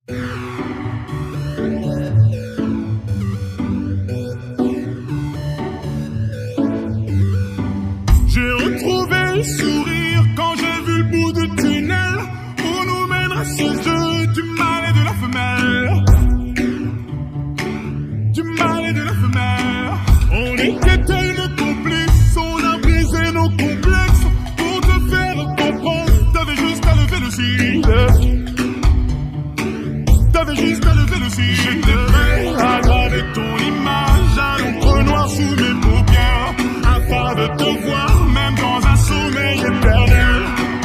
J'ai retrouvé le sourire quand j'ai vu le bout du tunnel où nous mènera ce jeu du mâle et de la femelle. Du mâle et de la femelle. On était une complice, on a brisé nos complexes. Pour te faire comprendre, t'avais juste à lever le cil. T'avais juste à lever le cil. J'étais prêt à graver ton image à l'encre noire sous mes paupières, afin de te voir même dans un sommeil éternel.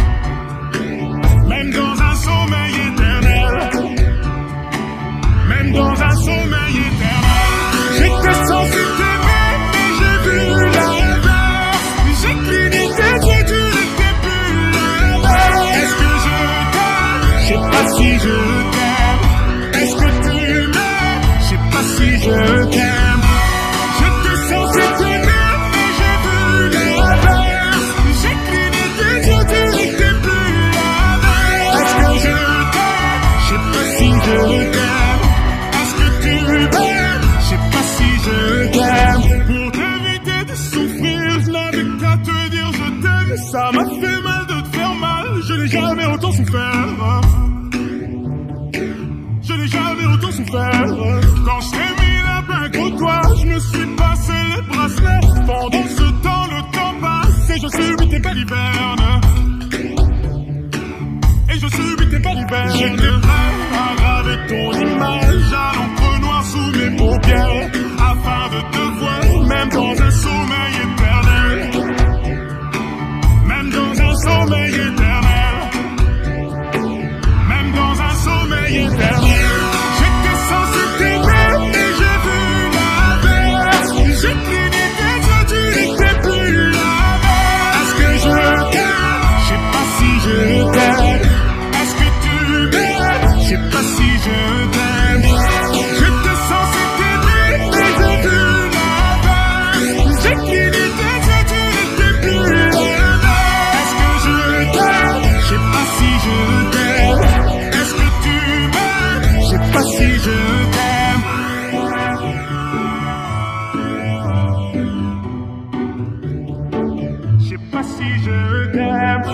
Même dans un sommeil éternel. Même dans un sommeil éternel. J'étais censé t'aimer, mais j'ai vu l'inverse. J'ai cligné tes yeux, tu n'étais plus là. Est-ce que je t'aime? Je sais pas si je t'aime. Est-ce que tu m'aimes? Je sais pas si je t'aime. J'étais censé t'aimer, mais j'ai vu l'inverse. J'ai cligné tes yeux, tu n'étais plus là. Est-ce que je t'aime? Je sais pas si je t'aime. Est-ce que tu m'aimes? Je sais pas si je t'aime. Pour t'éviter de souffrir, je n'avais qu'à te dire je t'aime. Ça m'a fait mal de te faire mal. Je n'ai jamais autant souffert. Je n'ai jamais autant souffert. Quand je t'ai mis la main contre toi, je me suis passé les bracelets. Pendant ce temps, le temps passe et je subis tes balivernes. Et je subis tes balivernes. J'étais prêt à graver ton image à l'encre noire sous mes paupières, afin de te voir même dans un sommeil éternel. Même dans un sommeil éternel. Même dans un sommeil éternel. J'étais censé t'aimer, mais j'ai vu l'inverse. J'ai cligné tes yeux, tu n'étais plus là. Est-ce que je t'aime? Je sais pas si je t'aime. Est-ce que tu m'aimes? Je sais pas si je t'aime. J'étais censé t'aimer, mais j'ai vu l'inverse. J'ai cligné tes yeux, tu n'étais plus là. Est-ce que je t'aime? Je sais pas si je t'aime. Est-ce que tu m'aimes? Je sais pas si je t'aime. Je sais pas si je t'aime.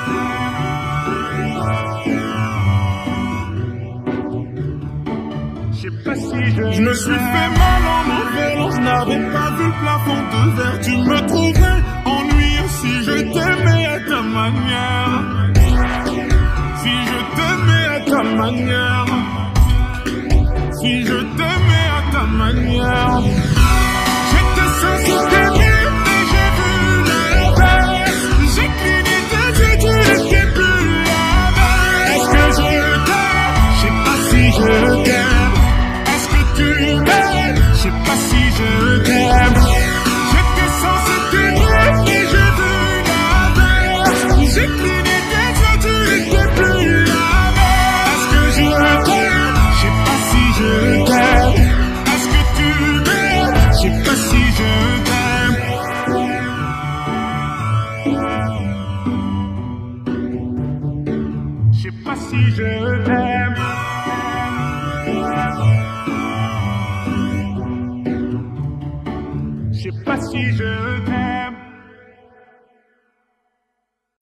Je sais pas si je me suis fait mal en envelant, je n'avais pas vu le plafond de verre. Tu me trouvais ennuyeux si je t'aimais à ta manière. Si je t'aimais à ta manière. Si je t'aimais à ta manière. J'étais censé t'aimer, mais j'ai vu l'inverse. J'ai cligné tes yeux, tu n'étais plus là. Est-ce que je t'aime? Je sais pas si je t'aime. Est-ce que tu m'aimes? Je sais pas si je t'aime. J'étais censé t'aimer, mais j'ai vu l'inverse. J'ai cligné tes yeux, tu n'étais plus là. Est-ce que je t'aime? Je sais pas si je t'aime. Est-ce que tu m'aimes? Je sais pas si je t'aime. Je sais pas si je t'aime. Je sais pas si je t'aime.